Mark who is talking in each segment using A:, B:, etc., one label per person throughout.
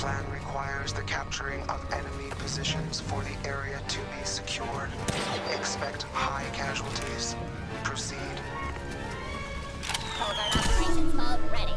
A: plan requires the capturing of enemy positions for the area to be secured. Expect high casualties. Proceed.
B: Covert operations hub ready.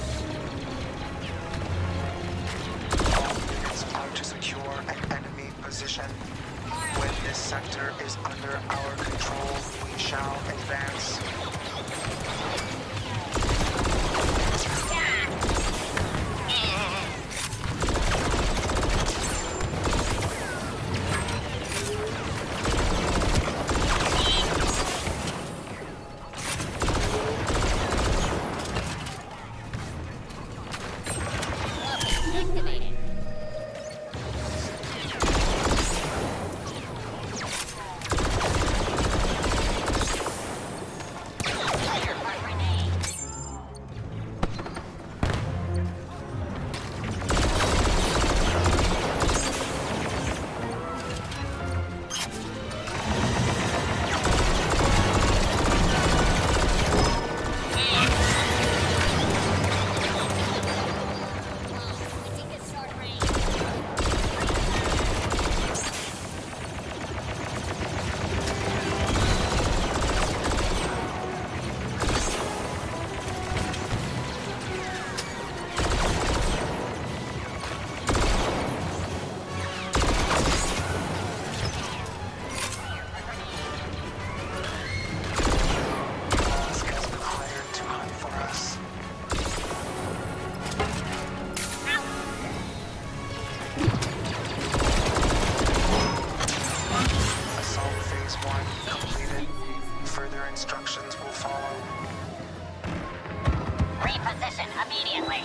A: All units are to secure an enemy position. When this sector is under our control, we shall advance.
B: Activated. Instructions will follow. Reposition immediately.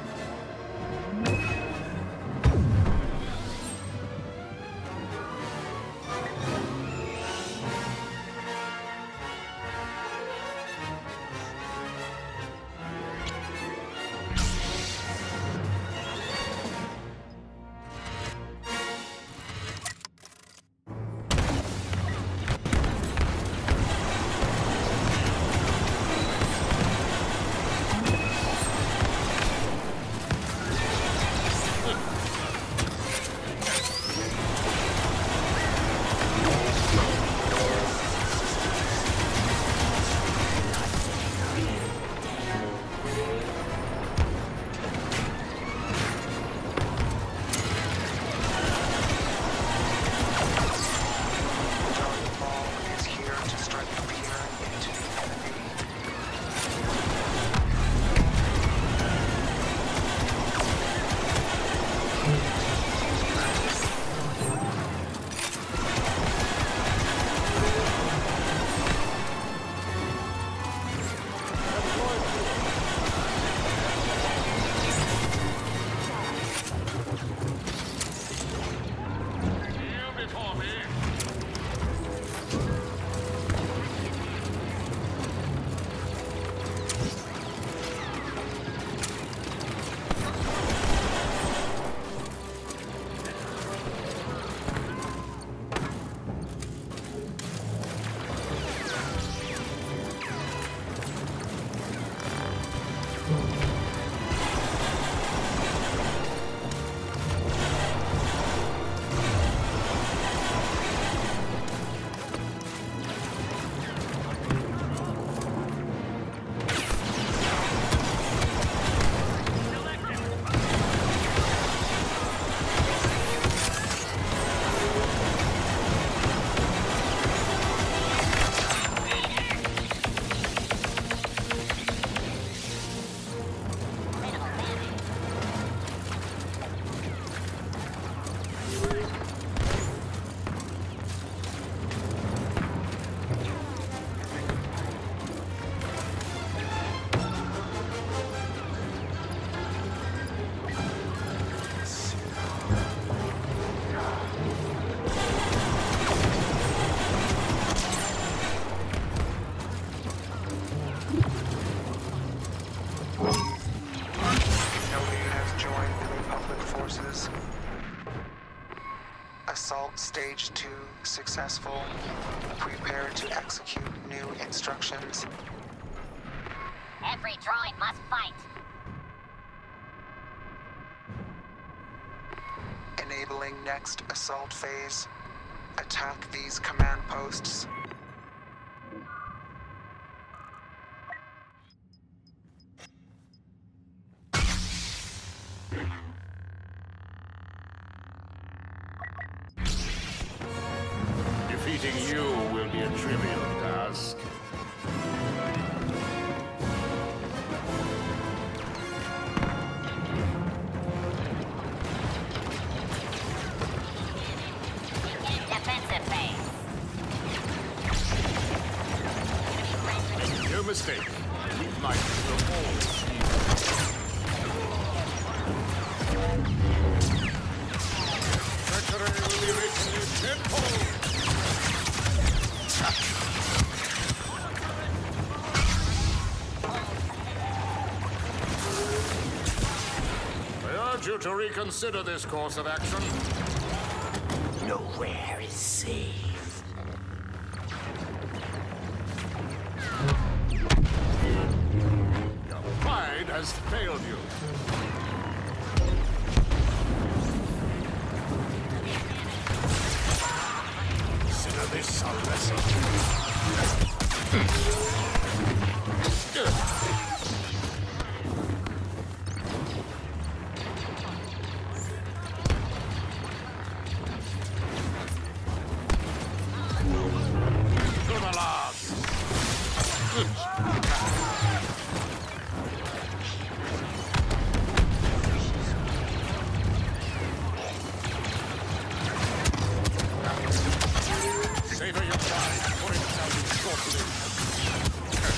A: Assault Stage 2 successful. Prepare to execute new instructions.
B: Every droid must fight.
A: Enabling next assault phase. Attack these command posts.
C: Defeating you will be a trivial task.
B: Defensive phase.
C: Make no mistake, elite might will always be treachery will be written tenfold. I urge you to reconsider this course of action.
D: Nowhere is safe.
C: Your pride has failed you. Consider this a lesson. To the last. Savor your pride, for it shall be short-lived.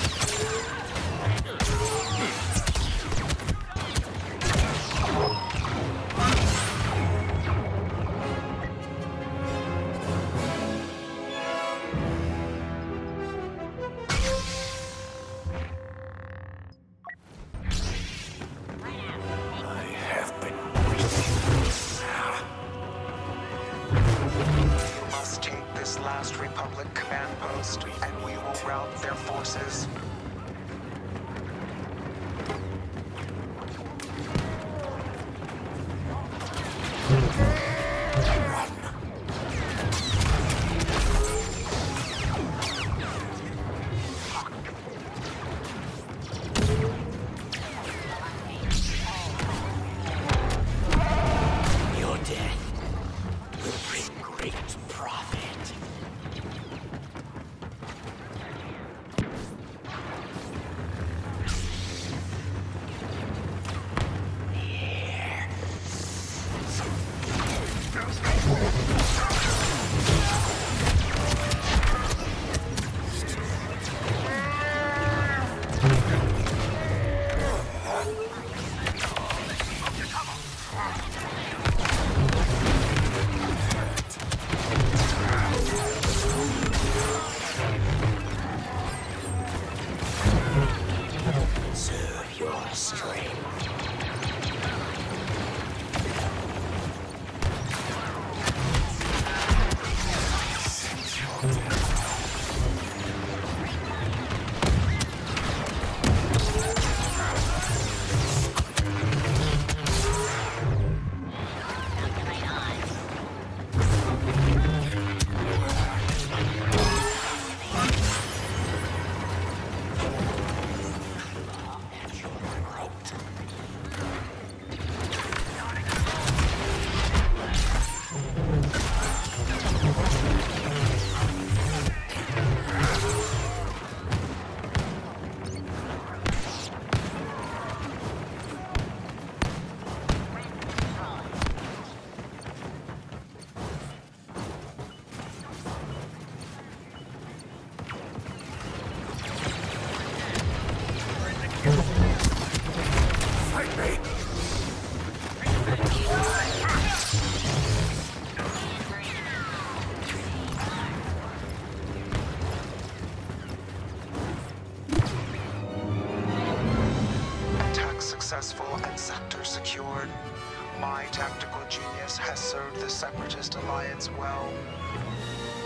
D: I have been
A: You must take this last Republic command post, and we will rout their forces.
D: Your death will bring great profit. Serve your strength.
B: Calculate on.
D: At your throat. Fight me!
A: Attack successful and sector secured. My tactical genius has served the Separatist Alliance well.